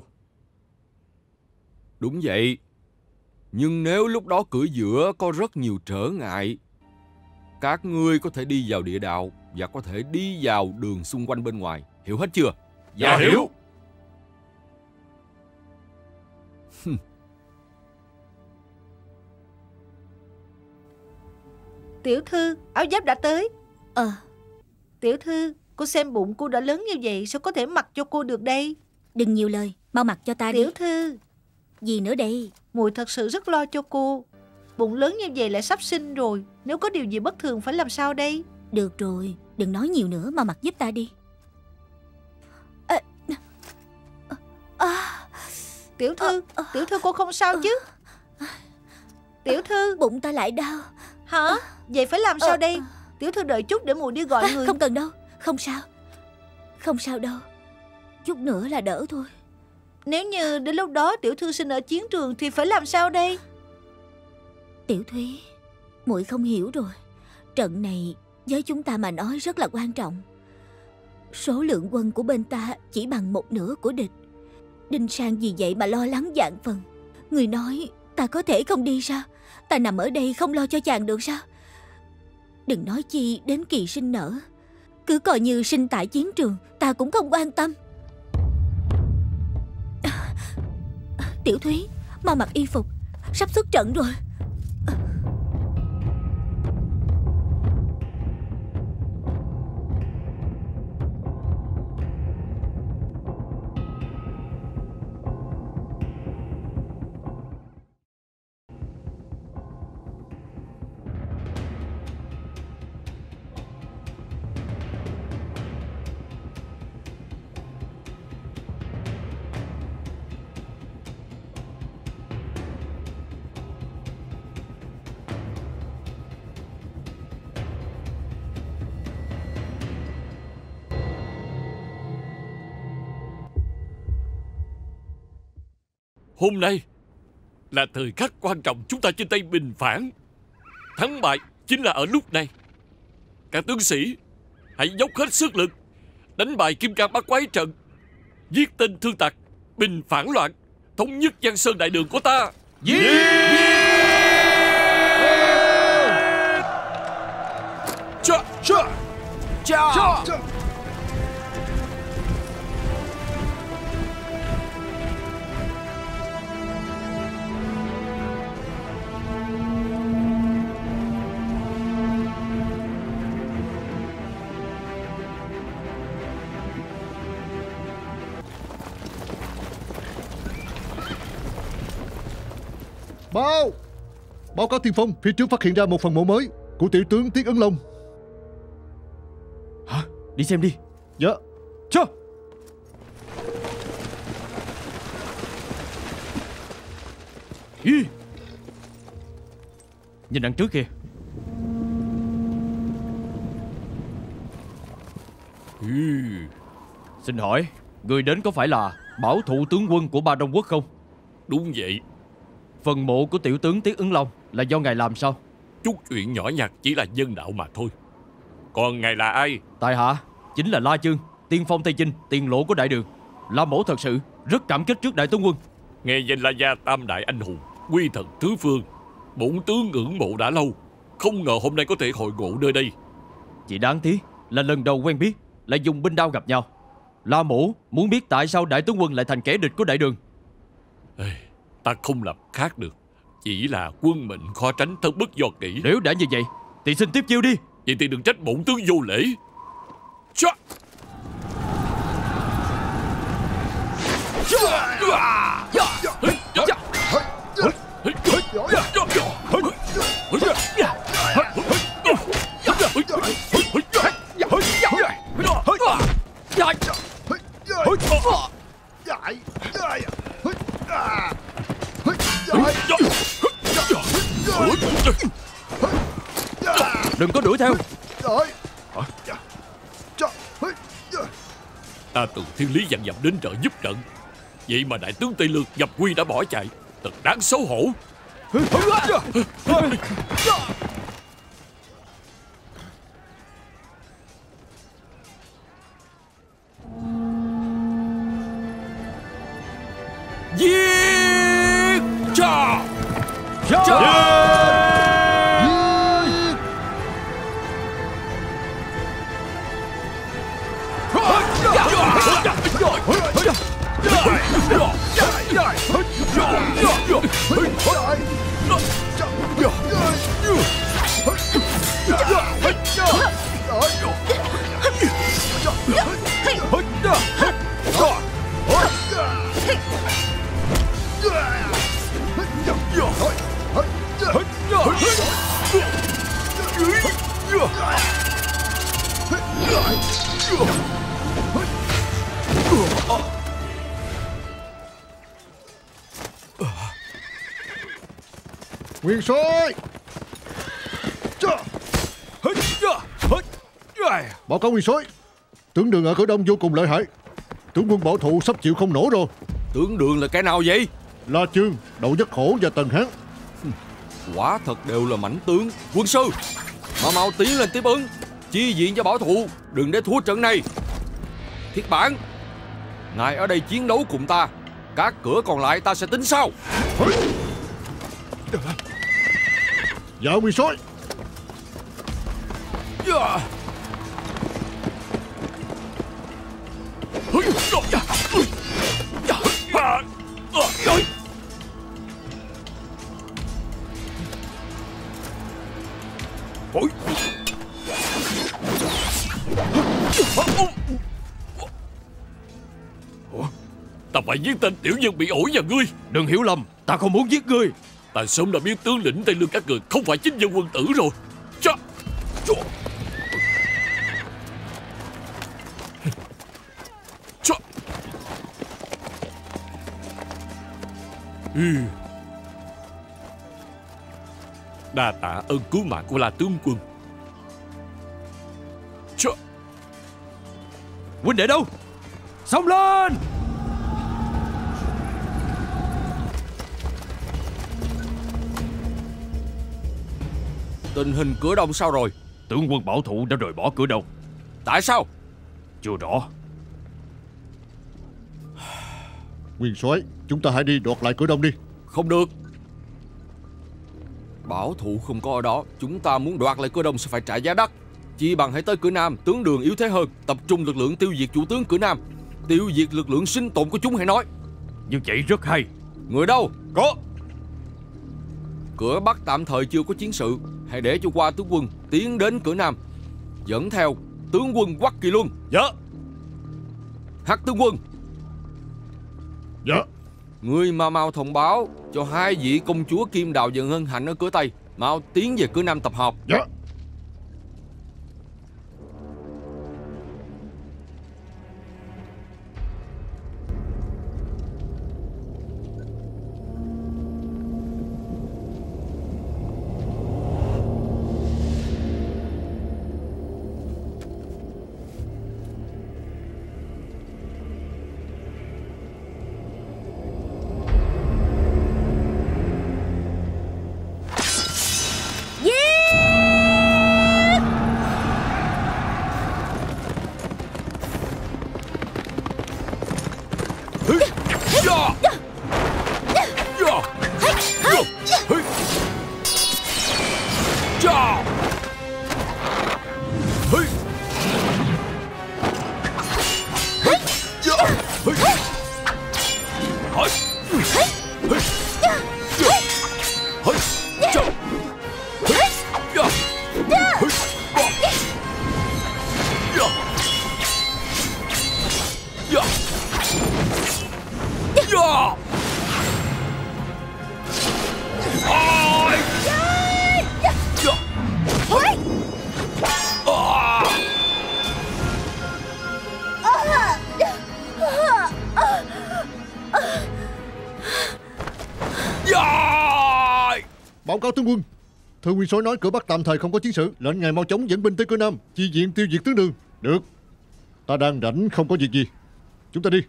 Đúng vậy. Nhưng nếu lúc đó cửa giữa có rất nhiều trở ngại, các ngươi có thể đi vào địa đạo và có thể đi vào đường xung quanh bên ngoài. Hiểu hết chưa? Dạ hiểu. Tiểu thư, áo giáp đã tới. Tiểu thư, cô xem bụng cô đã lớn như vậy, sao có thể mặc cho cô được đây? Đừng nhiều lời, mau mặc cho ta đi. Tiểu thư, Gì nữa đây? muội thật sự rất lo cho cô. Bụng lớn như vậy lại sắp sinh rồi, nếu có điều gì bất thường phải làm sao đây? Được rồi, đừng nói nhiều nữa, mau mặc giúp ta đi. Tiểu thư, tiểu thư cô không sao chứ? Tiểu thư, Bụng ta lại đau. hả? Vậy phải làm sao đây? Tiểu thư đợi chút để muội đi gọi người. Không cần đâu, không sao. Không sao đâu. Chút nữa là đỡ thôi. Nếu như đến lúc đó tiểu thư sinh ở chiến trường thì phải làm sao đây? Tiểu Thúy, muội không hiểu rồi. Trận này với chúng ta mà nói rất là quan trọng. Số lượng quân của bên ta chỉ bằng một nửa của địch. Đinh Sang vì vậy mà lo lắng vạn phần. Người nói ta có thể không đi sao? Ta nằm ở đây không lo cho chàng được sao? Đừng nói chi đến kỳ sinh nở. Cứ coi như sinh tại chiến trường, ta cũng không quan tâm. Tiểu Thúy, mau mặc y phục, sắp xuất trận rồi. Hôm nay là thời khắc quan trọng chúng ta trên tay bình phản. Thắng bại chính là ở lúc này. Các tướng sĩ hãy dốc hết sức lực đánh bại Kim Cang Bát Quái trận, giết tên thương tặc, bình phản loạn, thống nhất Giang Sơn đại đường của ta. Báo cáo tiên phong, phía trước phát hiện ra một phần mộ mới của tiểu tướng Tiết Ấn Long. Hả? Đi xem đi. Dạ. Cho. Nhìn đằng trước kìa. Xin hỏi, người đến có phải là bảo thủ tướng quân của Ba Đông Quốc không? Đúng vậy. Phần mộ của tiểu tướng Tiết Ấn Long là do ngài làm sao? Chút chuyện nhỏ nhặt chỉ là nhân đạo mà thôi. Còn ngài là ai? Tại hạ chính là La Chương, tiên phong Tây Chinh, tiền lộ của đại đường. La mẫu thật sự rất cảm kích trước đại tướng quân. Nghe danh La gia tam đại anh hùng, quy thần tứ phương, bổn tướng ngưỡng mộ đã lâu, không ngờ hôm nay có thể hội ngộ nơi đây. Chỉ đáng tiếc là lần đầu quen biết lại dùng binh đao gặp nhau. La mẫu muốn biết tại sao đại tướng quân lại thành kẻ địch của đại đường. Ta không làm khác được. Chỉ là quân mệnh khó tránh thân bất do kỹ. Nếu đã như vậy thì xin tiếp chiêu đi. Vậy thì đừng trách bổn tướng vô lễ. Đừng có đuổi theo. Ta từ Thiên Lý dặn dặm đến trợ giúp trận, vậy mà đại tướng Tây Lương nhập quy đã bỏ chạy, thật đáng xấu hổ. Giết! Cha! Nguyên soái! Báo cáo nguyên soái, tướng Đường ở cửa đông vô cùng lợi hại. Tướng quân bảo thủ sắp chịu không nổi rồi. Tướng Đường là cái nào vậy? La Chương, Đậu Nhất Hổ và Tần Hán. Quả thật đều là mãnh tướng. Quân sư, mau tiến lên tiếp ứng, chi viện cho bảo thủ, đừng để thua trận này. Thiết Bản, ngài ở đây chiến đấu cùng ta, các cửa còn lại ta sẽ tính sau. Dạ nguyên soái. Ta phải giết tên tiểu nhân bị ổi nhà ngươi. Đừng hiểu lầm, ta không muốn giết ngươi. Ta sớm đã biết tướng lĩnh Tây Lương các người không phải chính dân quân tử rồi. Đa tạ ơn cứu mạng của La tướng quân. Huynh đệ đâu? Xông lên! Tình hình cửa đông sao rồi? Tướng quân Bảo Thụ đã rời bỏ cửa đông. Tại sao? Chưa rõ. Nguyên soái, chúng ta hãy đi đoạt lại cửa đông đi. Không được. Bảo Thụ không có ở đó, chúng ta muốn đoạt lại cửa đông sẽ phải trả giá đắt. Chỉ bằng hãy tới cửa nam, tướng Đường yếu thế hơn, tập trung lực lượng tiêu diệt chủ tướng cửa nam, tiêu diệt lực lượng sinh tồn của chúng hãy nói. Như vậy rất hay. Người đâu? Có. Cửa bắc tạm thời chưa có chiến sự, hãy để cho qua tướng quân tiến đến cửa nam, dẫn theo tướng quân Quắc Kỳ Luân. Dạ. Hắc tướng quân. Dạ. Người mau thông báo cho hai vị công chúa Kim Đào và Ngân Hạnh ở cửa tây mau tiến về cửa nam tập hợp. Dạ. Báo cáo tướng quân, thưa nguyên soái nói cửa bắc tạm thời không có chiến sự, lệnh ngài mau chóng dẫn binh tới cửa nam, chi viện tiêu diệt tướng Đường. Được, ta đang rảnh không có việc gì, chúng ta đi.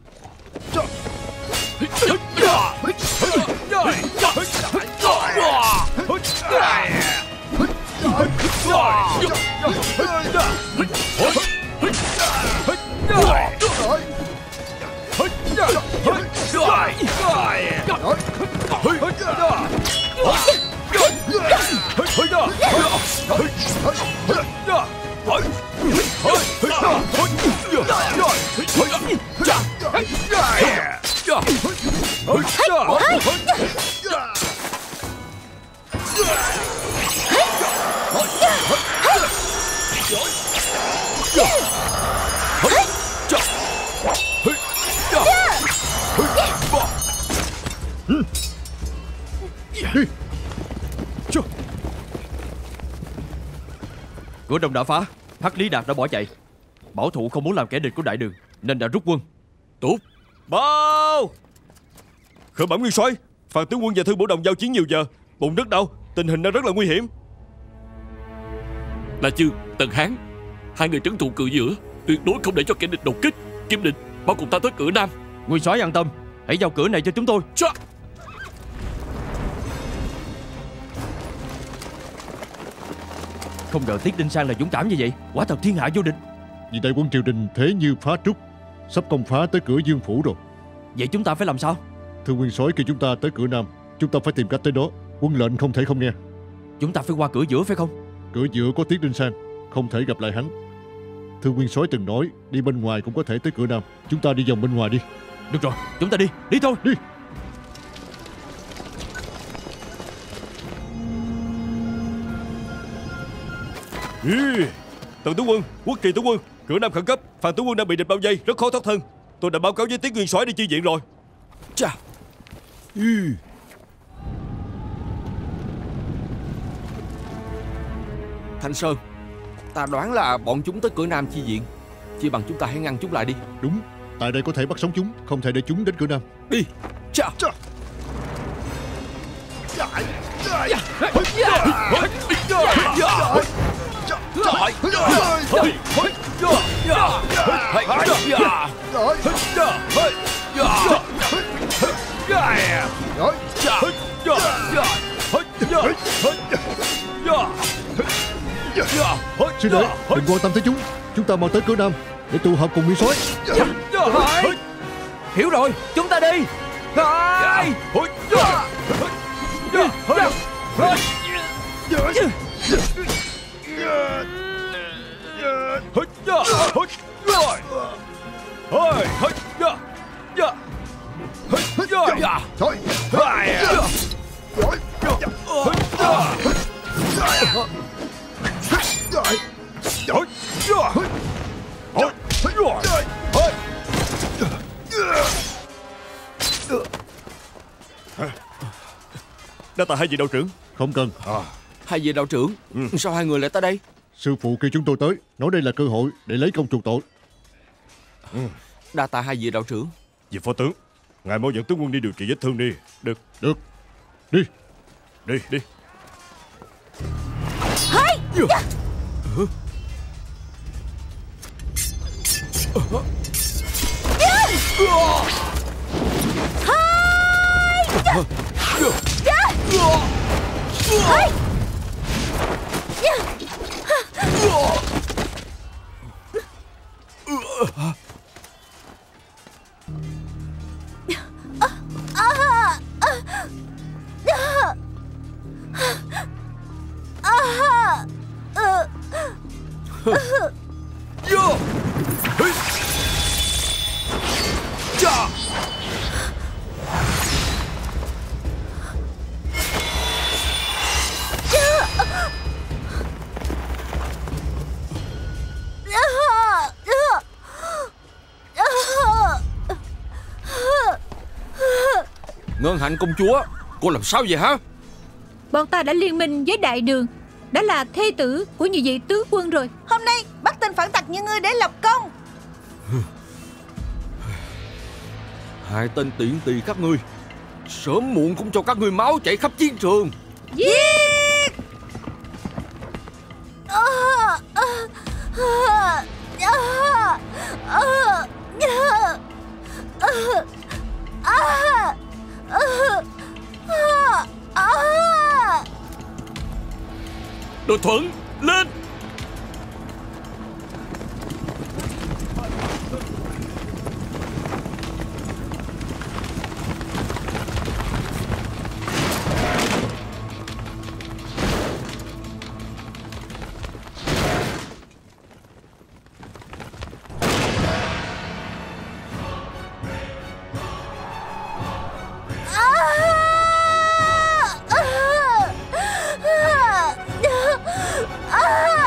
Cửa đông đã phá, Hắc Lý Đạt đã bỏ chạy. Bảo Thụ không muốn làm kẻ địch của Đại Đường nên đã rút quân. Tốt. Báo. Khởi bẩm nguyên soái, Phan tướng quân và Thư Bửu Đồng giao chiến nhiều giờ, bụng đất đau, tình hình đang rất là nguy hiểm. Là Chương, Tần Hán, hai người trấn trụ cửa giữa, tuyệt đối không để cho kẻ địch đột kích. Kim Định, bao cùng ta tới cửa nam. Nguyên soái an tâm, hãy giao cửa này cho chúng tôi. Chà. Không ngờ Tiết Đinh Sang là dũng cảm như vậy, quả thật thiên hạ vô địch. Vì đại quân triều đình thế như phá trúc, sắp công phá tới cửa Dương Phủ rồi. Vậy chúng ta phải làm sao? Thưa nguyên soái, kêu chúng ta tới cửa nam, chúng ta phải tìm cách tới đó. Quân lệnh không thể không nghe. Chúng ta phải qua cửa giữa phải không? Cửa giữa có Tiết Đinh Sang, không thể gặp lại hắn. Thưa nguyên soái từng nói đi bên ngoài cũng có thể tới cửa nam, chúng ta đi vòng bên ngoài đi. Được rồi, chúng ta đi, đi thôi, đi. Tần tướng quân, Quốc Kỳ tướng quân, cửa nam khẩn cấp, Phan tướng quân đang bị địch bao vây, rất khó thoát thân. Tôi đã báo cáo với Tiết nguyên soái đi chi viện rồi. Chà. Thanh Sơn, ta đoán là bọn chúng tới cửa nam chi viện, chỉ bằng chúng ta hãy ngăn chúng lại đi. Đúng, tại đây có thể bắt sống chúng, không thể để chúng đến cửa nam. Đi. Chà. Chà. Sư đệ, đừng quan tâm tới chúng. Chúng ta mau tới cửa Nam để tụ họp cùng nguyên soái. Hiểu rồi, chúng ta đi. Đa tạ hai vị đạo trưởng. Không cần. Hai vị đạo trưởng, sao hai người lại tới đây? Sư phụ kêu chúng tôi tới, nói đây là cơ hội để lấy công chuộc tội. Đa tạ hai vị đạo trưởng. Vị phó tướng, ngài mau dẫn tướng quân đi điều trị vết thương đi. Được. Đi. Ngân Hạnh công chúa, cô làm sao vậy hả? Bọn ta đã liên minh với Đại Đường, đã là thê tử của nhiều vị tướng quân rồi. Hôm nay bắt tên phản tặc như ngươi để lập công. Hai tên tiện tỳ các ngươi, sớm muộn cũng cho các ngươi máu chảy khắp chiến trường. Giết! Đội Thuận, lên! Ah!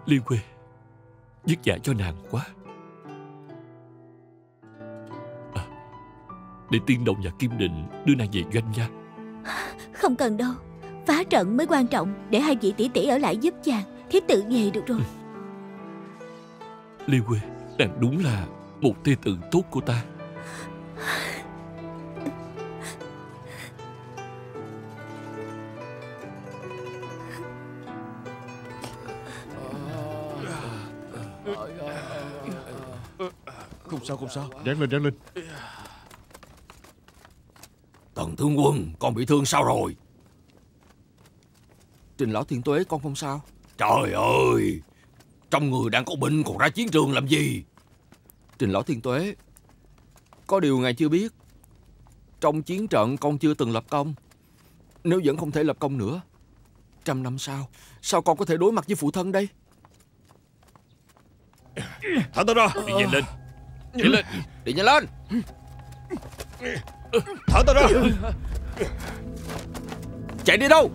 Liên Quê, vất vả cho nàng quá. Để Tiên Đồng và Kim Định đưa nàng về doanh nha. Không cần đâu, phá trận mới quan trọng. Để hai vị tỷ tỷ ở lại giúp chàng, thiếp tự về được rồi. Liên Quê, nàng đúng là một thê tử tốt của ta. Không sao, không sao. Giáng lên. Tần tướng quân, con bị thương sao rồi? Trình lão thiên tuế, con không sao. Trời ơi, trong người đang có bệnh còn ra chiến trường làm gì? Trình lão thiên tuế, có điều ngài chưa biết, trong chiến trận con chưa từng lập công. Nếu vẫn không thể lập công nữa, 100 năm sau, sao con có thể đối mặt với phụ thân đây? Thả ta ra. Đi nhanh lên. Nhanh lên. Đi nhanh lên. Thả ta ra. Chạy đi đâu?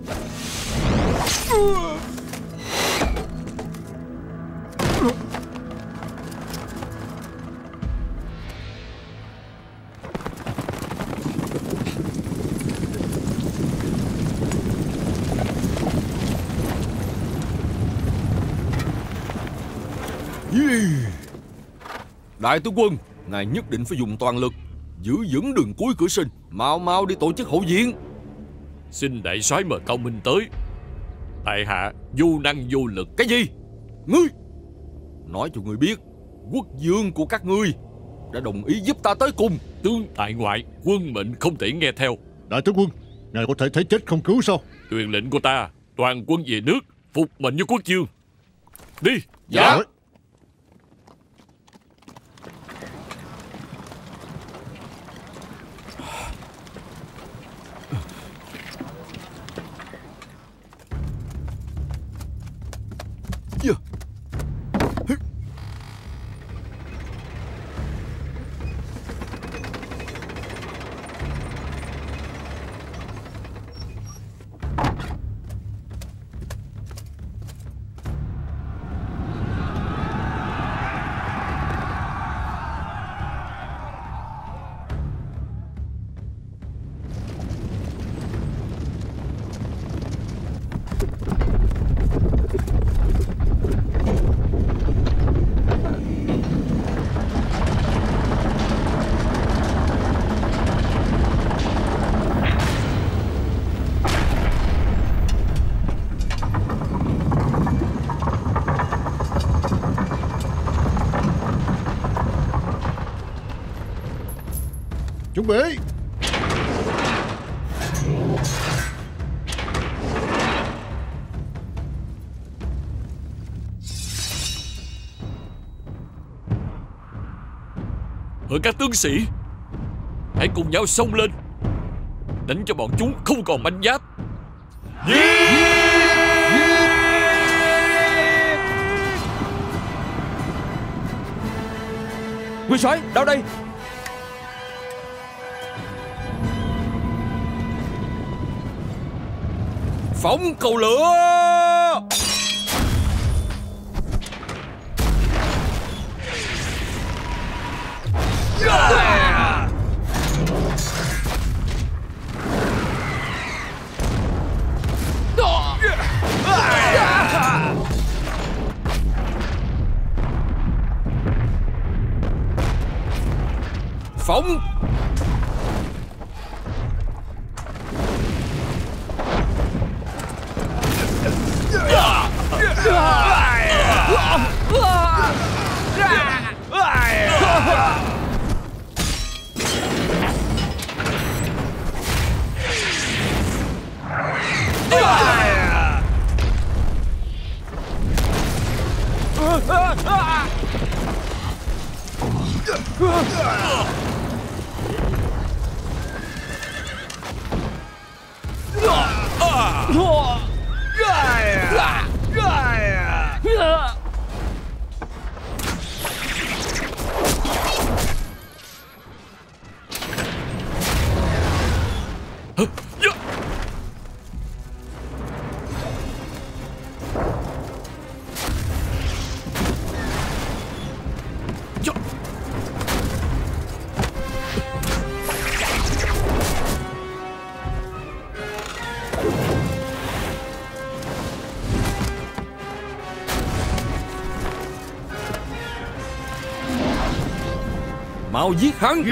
Đại tướng quân, ngài nhất định phải dùng toàn lực giữ vững đường cuối cửa Sinh. Mau đi tổ chức hậu viện. Xin đại soái mời Cao Minh tới. Tại hạ vô năng vô lực. Cái gì? Ngươi nói cho ngươi biết, quốc vương của các ngươi đã đồng ý giúp ta tới cùng. Tướng tại ngoại, quân mệnh không thể nghe theo. Đại tướng quân, ngài có thể thấy chết không cứu sao? Truyền lệnh của ta, toàn quân về nước, phục mệnh với quốc vương. Đi. Dạ. Chuẩn bị. Hỡi các tướng sĩ, hãy cùng nhau xông lên, đánh cho bọn chúng không còn manh giáp. Nguyên soái, đâu đây? Phóng cầu lửa. Phóng. Mau giết hắn.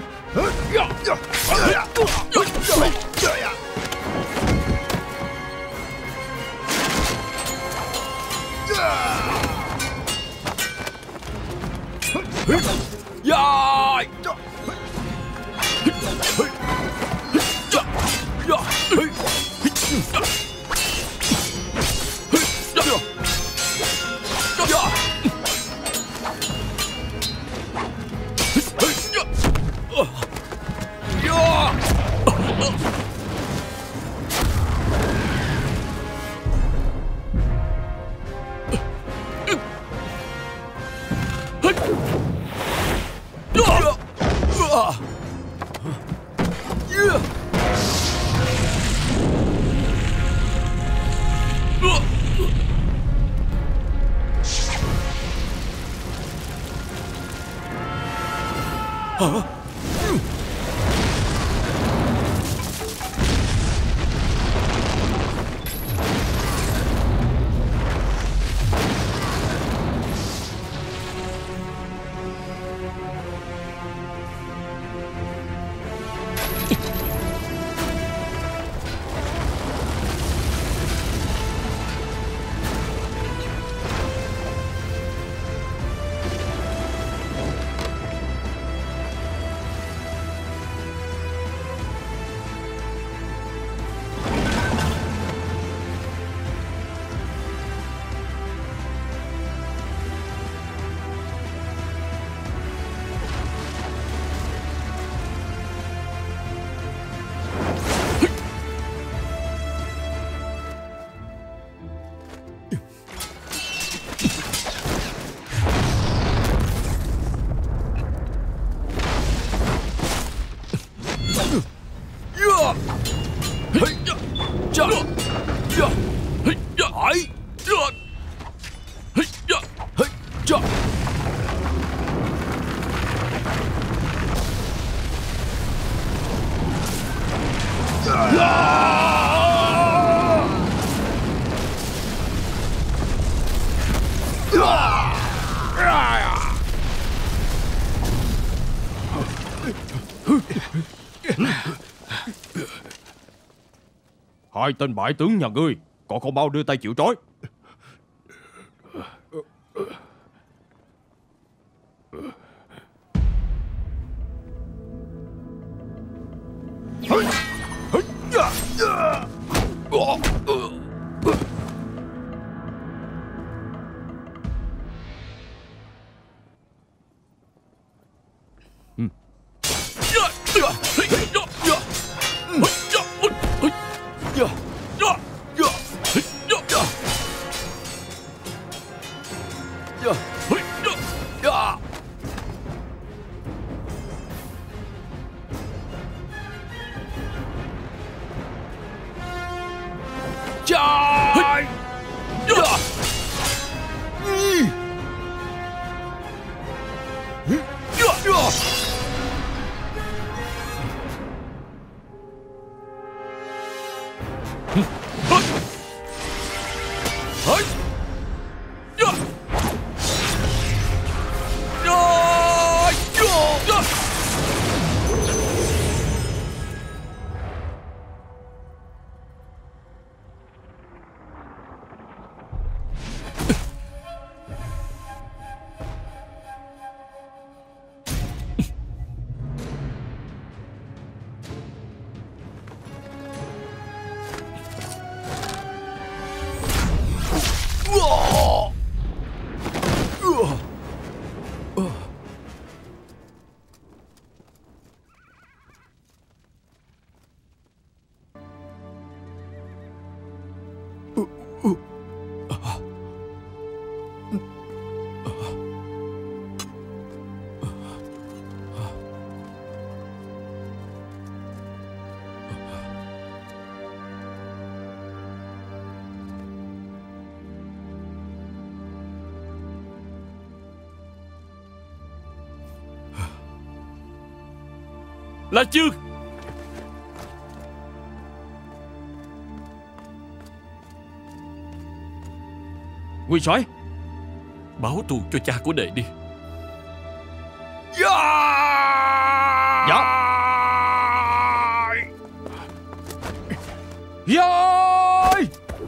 Hai tên bại tướng nhà ngươi còn không mau đưa tay chịu trói. La Chương. Nguyên soái, báo thù cho cha của đệ đi. Yeah! Rồi!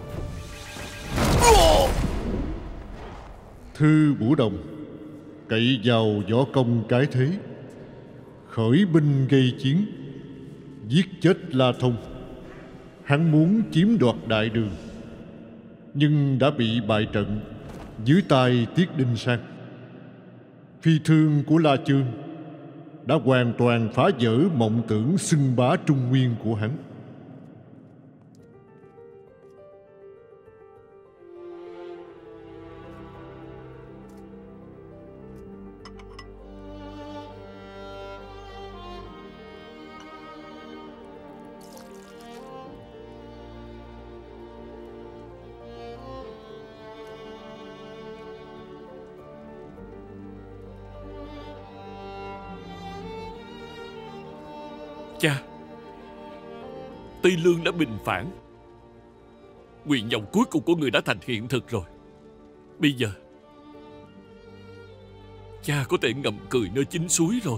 Thư Bửu Đồng cậy vào võ công cái thế, khởi binh gây chiến, giết chết La Thông. Hắn muốn chiếm đoạt Đại Đường, nhưng đã bị bại trận dưới tay Tiết Đinh Sang. Phi thương của La Chương đã hoàn toàn phá vỡ mộng tưởng xưng bá Trung Nguyên của hắn. Cha, Tây Lương đã bình phản. Nguyện vọng cuối cùng của người đã thành hiện thực rồi. Bây giờ cha có thể ngậm cười nơi chính suối rồi.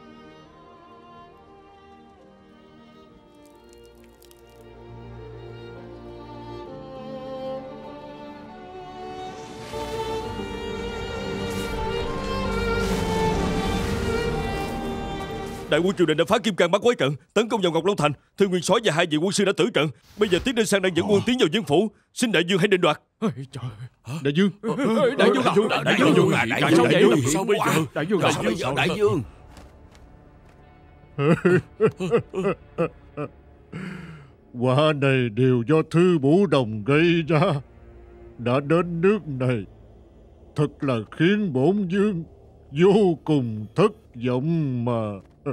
Đại quân triều đình đã phá Kim Cang Bát Quái trận, tấn công vào Ngọc Long Thành. Thư Nguyên Soái và hai vị quân sư đã tử trận. Bây giờ Tiết Đinh Sang đang dẫn quân tiến vào Dương phủ. Xin đại dương hãy định đoạt. Đại Dương, Đại dương, Đại dương, sao bây giờ? Đại Dương. Quả này đều do Thư Bửu Đồng gây ra. Đã đến nước này, thật là khiến bổn vương vô cùng thất vọng mà.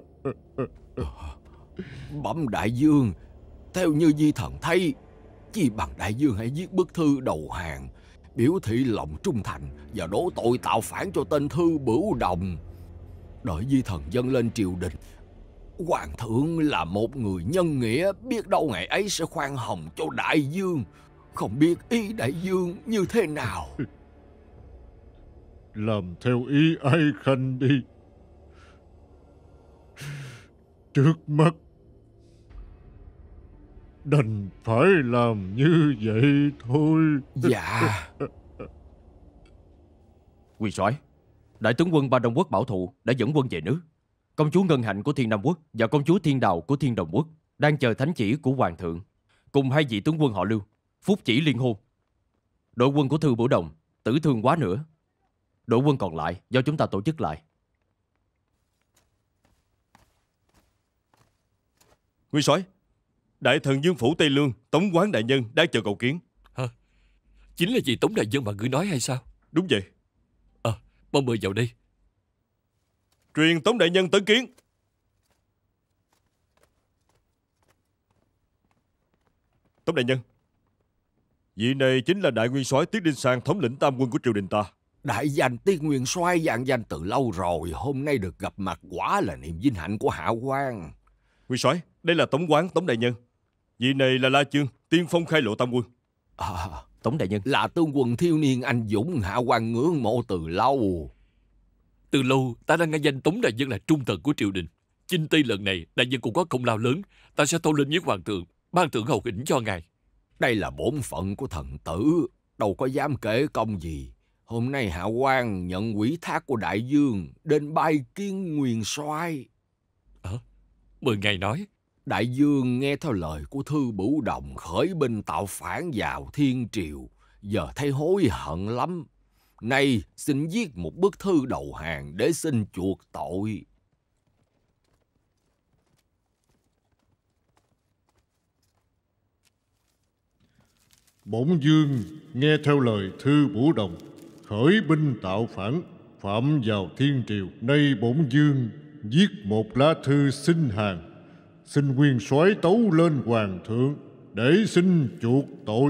Bẩm đại dương, theo như vi thần thấy, chi bằng đại dương hãy viết bức thư đầu hàng, biểu thị lòng trung thành và đổ tội tạo phản cho tên Thư Bửu Đồng. Đợi vi thần dâng lên triều đình, hoàng thượng là một người nhân nghĩa, biết đâu ngày ấy sẽ khoan hồng cho đại dương. Không biết ý đại dương như thế nào? Làm theo ý Ái Khanh đi. Trước mắt đành phải làm như vậy thôi. Dạ. Nguyên soái, đại tướng quân Ba Đông Quốc Bảo Thụ đã dẫn quân về nước. Công chúa Ngân Hạnh của Thiên Nam Quốc và công chúa Thiên Đào của Thiên Đồng Quốc đang chờ thánh chỉ của hoàng thượng, cùng hai vị tướng quân họ Lưu phúc chỉ liên hôn. Đội quân của Thư Bửu Đồng tử thương quá nữa. Đội quân còn lại do chúng ta tổ chức lại. Nguyên soái, đại thần Dương phủ Tây Lương Tống Quán đại nhân đang chờ cầu kiến. Hả? Chính là vị Tống đại nhân mà ngươi nói hay sao? Đúng vậy. Mong mời vào đây. Truyền Tống đại nhân tới kiến. Tống đại nhân, vị này chính là đại nguyên soái Tiết Đinh Sang, thống lĩnh tam quân của triều đình ta. Đại danh Tiết Nguyên Soái vang danh từ lâu rồi, hôm nay được gặp mặt quả là niềm vinh hạnh của hạ quan. Nguyên soái, đây là Tống Quán Tống đại nhân. Vị này là La Chương, tiên phong khai lộ tam quân. Tống đại nhân Là tướng quân thiếu niên anh dũng, hạ quan ngưỡng mộ từ lâu. Từ lâu ta đang nghe danh Tống đại nhân là trung thần của triều đình. Chinh Tây lần này đại nhân cũng có công lao lớn, ta sẽ tâu lên với hoàng thượng, ban thưởng hậu hĩnh cho ngài. Đây là bổn phận của thần tử, đâu có dám kể công gì. Hôm nay hạ quan nhận ủy thác của đại dương đến bái kiến nguyên soái. Mời ngài nói. Đại dương nghe theo lời của Thư Bửu Đồng khởi binh tạo phản vào thiên triều, giờ thấy hối hận lắm. Nay xin viết một bức thư đầu hàng để xin chuộc tội. Bổn vương nghe theo lời Thư Bửu Đồng khởi binh tạo phản, phạm vào thiên triều. Nay bổn vương viết một lá thư xin hàng, xin nguyên soái tấu lên hoàng thượng để xin chuộc tội.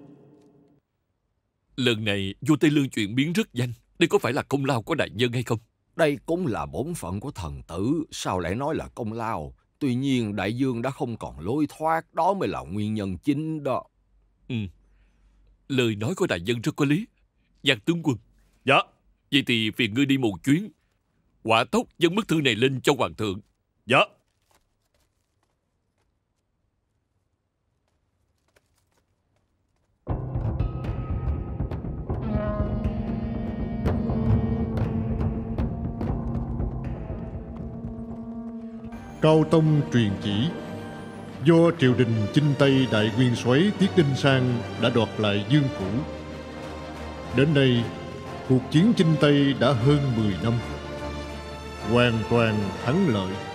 Lần này vua Tây Lương chuyển biến rất nhanh. Đây có phải là công lao của đại nhân hay không? Đây cũng là bổn phận của thần tử, sao lại nói là công lao? Tuy nhiên đại dương đã không còn lối thoát, đó mới là nguyên nhân chính đó. Lời nói của đại nhân rất có lý. Giang tướng quân. Dạ. Vậy thì phiền ngươi đi một chuyến, hỏa tốc dâng bức thư này lên cho hoàng thượng. Dạ. Cao Tông truyền chỉ, do triều đình chinh Tây đại nguyên soái Tiết Đinh Sang đã đoạt lại Dương Phủ. Đến nay, cuộc chiến chinh Tây đã hơn 10 năm, hoàn toàn thắng lợi.